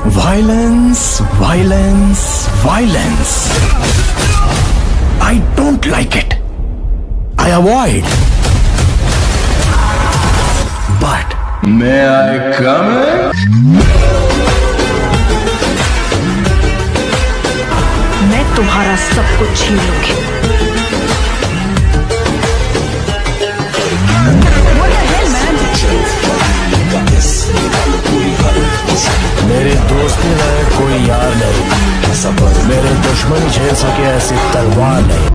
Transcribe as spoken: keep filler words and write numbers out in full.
Violence, violence, violence. I don't like it. I avoid. But may I come in? मैं तुम्हारा सब कुछ छीन लूंगी।